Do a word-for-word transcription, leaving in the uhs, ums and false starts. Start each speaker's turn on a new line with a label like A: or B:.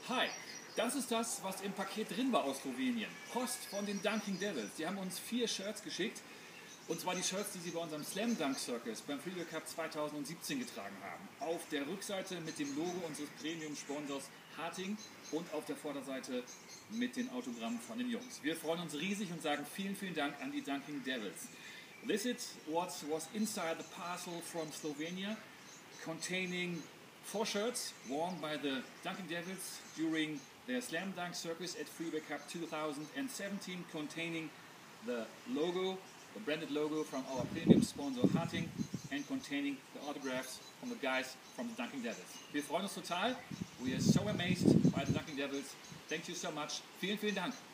A: Hi, das ist das, was im Paket drin war aus Slowenien. Post von den Dunking Devils. Die haben uns vier Shirts geschickt. Und zwar die Shirts, die sie bei unserem Slam Dunk Circus beim Freeway Cup zweitausendsiebzehn getragen haben. Auf der Rückseite mit dem Logo unseres Premium-Sponsors Harting und auf der Vorderseite mit den Autogrammen von den Jungs. Wir freuen uns riesig und sagen vielen, vielen Dank an die Dunking Devils. This is what was inside the parcel from Slovenia, containing four shirts worn by the Dunking Devils during their Slam Dunk Circus at Freeway Cup twenty seventeen, containing the logo, the branded logo from our premium sponsor Harting and containing the autographs from the guys from the Dunking Devils. Wir freuen uns total. We are so amazed by the Dunking Devils. Thank you so much. Vielen, vielen Dank.